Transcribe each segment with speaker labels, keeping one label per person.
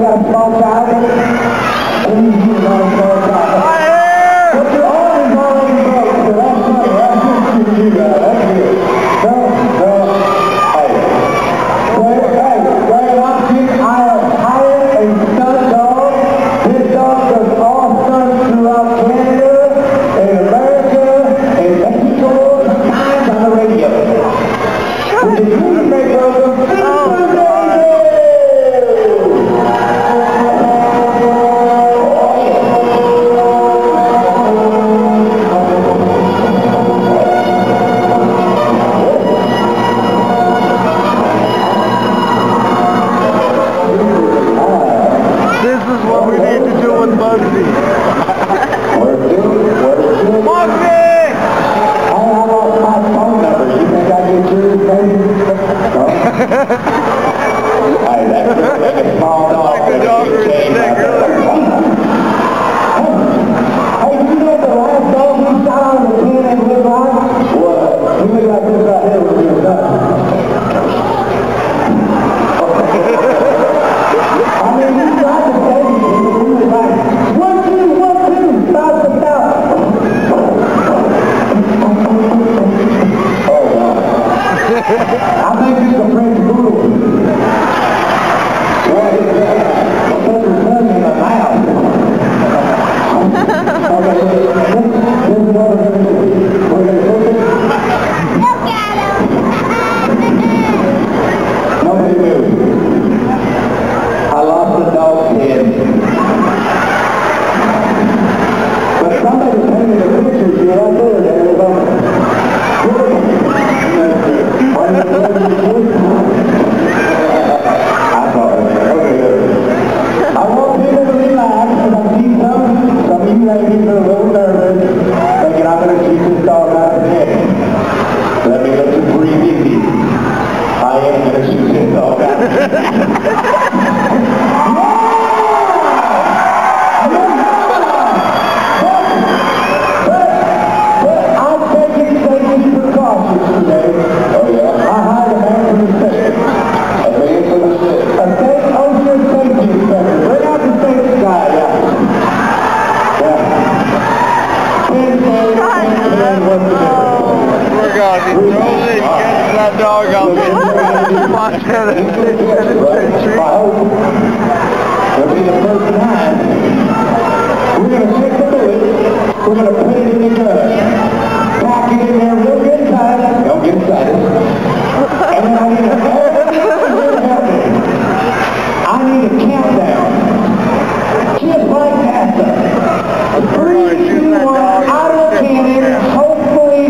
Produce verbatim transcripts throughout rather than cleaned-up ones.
Speaker 1: got a small child? Please, you got a small child. But your arm is already broke, so that's not right. That's good. That's good. No, no. Hey. Well, hey, well, I'm thinking I have hired a stunt dog. This dog does all stunts throughout Canada, and America, and Mexico, sometimes on the radio. Would you please make welcome to the
Speaker 2: This is what we need to do with Bugsy. Bugsy!
Speaker 1: I lost my phone number. You think I get yours, baby? Hey, that's like a small dog.
Speaker 2: Like the dog or the snake earlier.
Speaker 1: Hey, you know the last dog we shot on the ten and looked like? What? He looked like this right here when he was done. I mean, he tried to say he was like, one, two, one, two, stop the stop. Oh, wow. I think it's a French Poodle. What is that? Put your tongue in the mouth. Okay, this is what we're going to do. We're going to look at
Speaker 3: Look at him!
Speaker 1: nobody moves. I lost the dog's head. But somebody painted a picture, see right there, there it was. I thought it was okay. I want people to relax, because I see some, some of you ladies are a little nervous, thinking I'm going to shoot this dog out of the head. Let me let you breathe easy. I am going to shoot this dog out of the head.
Speaker 2: Dog out there. Montana State Penitentiary.
Speaker 1: It'll be the first time. We're going to take the bullet. We're going to put it in the gun. Pack it in there real good tight. Don't get excited. And then I need a I need a countdown. Just like that. Three, two, one, out of cannon. Hopefully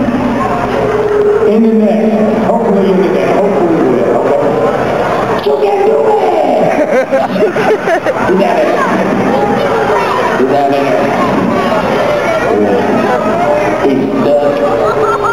Speaker 1: in the neck. Hopefully in the neck. Hopefully we will. Okay. You can do it! Do that in. Do that in. He's stuck.